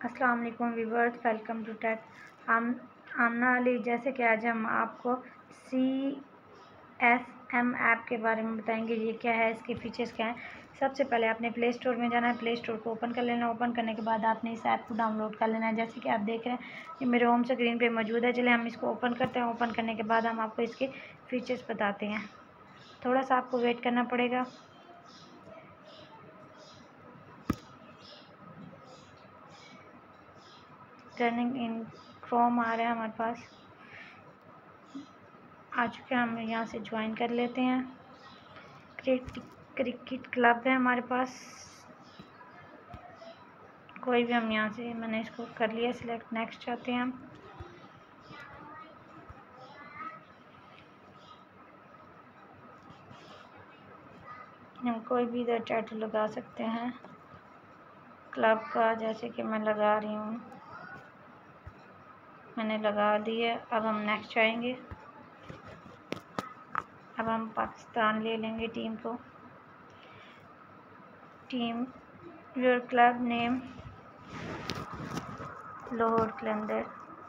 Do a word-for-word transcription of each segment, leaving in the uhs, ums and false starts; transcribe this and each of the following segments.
अस्सलाम वालेकुम viewers, welcome to take आम आमना अली। जैसे कि आज हम आपको सी एस एम ऐप के बारे में बताएंगे। ये क्या है, इसके फीचर्स क्या हैं। सबसे पहले आपने प्ले स्टोर में जाना है, प्ले स्टोर को ओपन कर लेना। ओपन करने के बाद आपने इस ऐप को डाउनलोड कर लेना है। जैसे कि आप देख रहे हैं ये मेरे होम स्क्रीन पे मौजूद है। चलिए हम इसको ओपन करते हैं। ओपन करने के बाद हम आपको इसके फीचर्स बताते हैं। थोड़ा सा आपको वेट करना पड़ेगा। टर्निंग इन क्रोम आ रहा है हमारे पास, आ चुके हैं। हम यहाँ से ज्वाइन कर लेते हैं। क्रिकेट क्रिकेट क्लब है हमारे पास, कोई भी हम यहाँ से, मैंने इसको कर लिया सिलेक्ट। नेक्स्ट चाहते हैं हम। हम कोई भी इधर टाइटल लगा सकते हैं क्लब का, जैसे कि मैं लगा रही हूँ, मैंने लगा दिया। अब हम नेक्स्ट चाहेंगे। अब हम पाकिस्तान ले लेंगे टीम को। Team your club name Lahore Qalandar.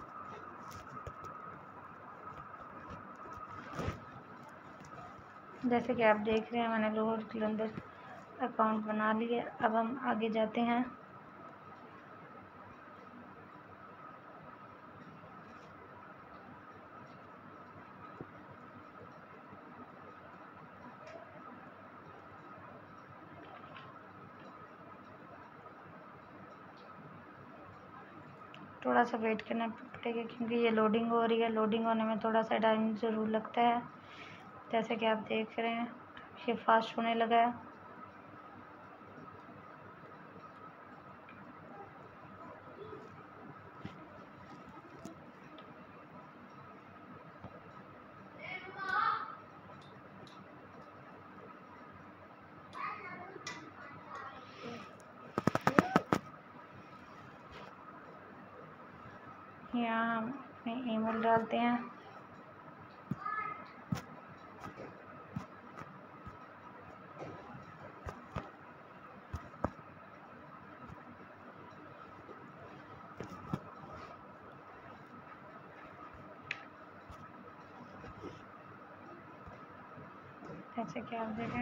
जैसे कि आप देख रहे हैं मैंने लाहौर कलंदर अकाउंट बना लिया। अब हम आगे जाते हैं। थोड़ा सा वेट करना पड़ेगा क्योंकि ये लोडिंग हो रही है। लोडिंग होने में थोड़ा सा टाइम ज़रूर लगता है। जैसे कि आप देख रहे हैं ये फास्ट होने लगा है। यहाँ हम अपनी ईमेल डालते हैं। जैसे कि आप देखें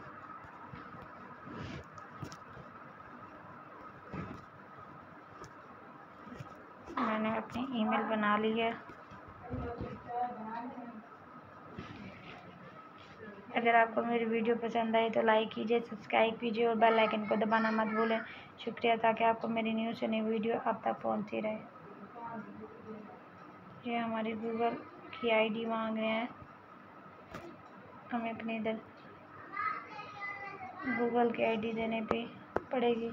मैंने अपनी ईमेल बना ली है। अगर आपको मेरी वीडियो पसंद आई तो लाइक कीजिए, सब्सक्राइब कीजिए और बेल आइकन को दबाना मत भूलें। शुक्रिया, ताकि आपको मेरी न्यू से न्यू वीडियो अब तक पहुंचती रहे। ये हमारी गूगल की आईडी मांग रहे हैं, हमें अपनी इधर गूगल की आईडी देने पे पड़ेगी।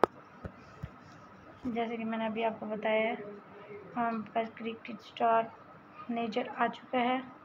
जैसे कि मैंने अभी आपको बताया है, हमारे पास क्रिकेट स्टार मैनेजर आ चुका है।